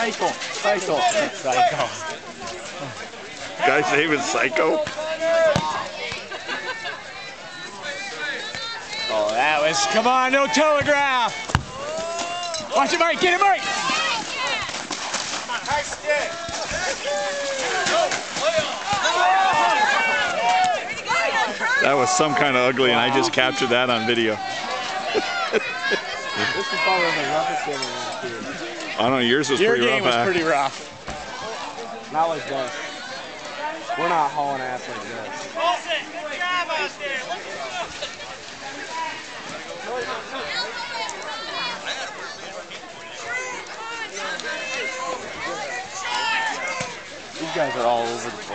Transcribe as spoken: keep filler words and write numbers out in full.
Psycho. Psycho. Psycho. Guy's name is Psycho. Oh, that was, come on, no telegraph. Watch it, Mike, get it, Mike. High stick. That was some kind of ugly, and I just captured that on video. This is probably the roughest game I've ever seen. I don't know, yours was Your pretty game rough. was huh? pretty rough. Not like this. We're not hauling ass like this. Olsen, good job out there. These guys are all over the place.